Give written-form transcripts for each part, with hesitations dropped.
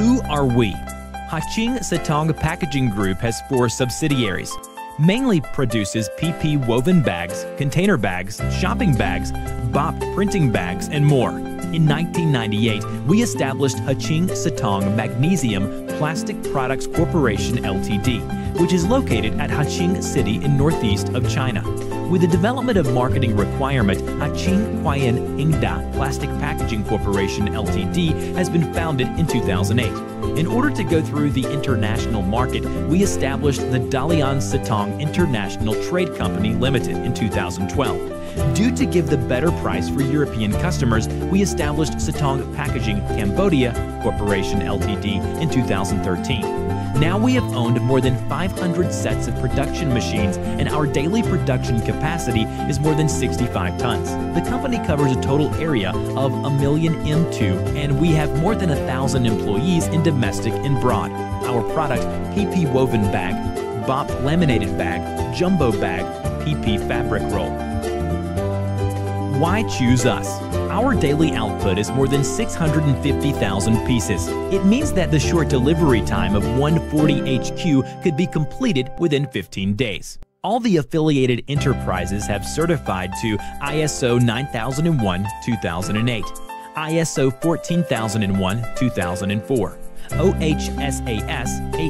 Who are we? Haching Sitong Packaging Group has 4 subsidiaries. Mainly produces PP woven bags, container bags, shopping bags, BOP printing bags, and more. In 1998, we established Haching Sitong Magnesium Plastic Products Corporation Ltd., which is located at Haching City in northeast of China. With the development of marketing requirement, Haching Huayan Hingda Plastic Packaging Corporation Ltd. has been founded in 2008. In order to go through the international market, we established the Dalian Sitong International Trade Company Limited in 2012. Due to give the better price for European customers, we established Sitong Packaging Cambodia Corporation Ltd. in 2013. Now we have owned more than 500 sets of production machines, and our daily production capacity is more than 65 tons. The company covers a total area of 1 million m², and we have more than 1,000 employees in domestic and abroad. Our product, PP woven bag, BOP laminated bag, jumbo bag, PP fabric roll. Why choose us? Our daily output is more than 650,000 pieces. It means that the short delivery time of 140 HQ could be completed within 15 days. All the affiliated enterprises have certified to ISO 9001-2008, ISO 14001-2004, OHSAS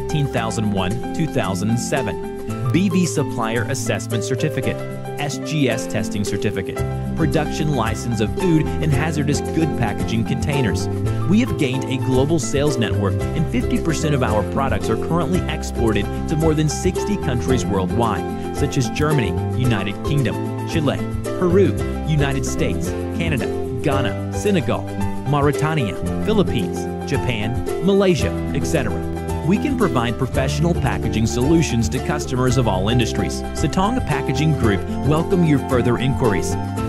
18001-2007, BV Supplier Assessment Certificate, SGS Testing Certificate, Production License of Food and Hazardous Good Packaging Containers. We have gained a global sales network, and 50% of our products are currently exported to more than 60 countries worldwide, such as Germany, United Kingdom, Chile, Peru, United States, Canada, Ghana, Senegal, Mauritania, Philippines, Japan, Malaysia, etc. We can provide professional packaging solutions to customers of all industries. Sitong Packaging Group welcome your further inquiries.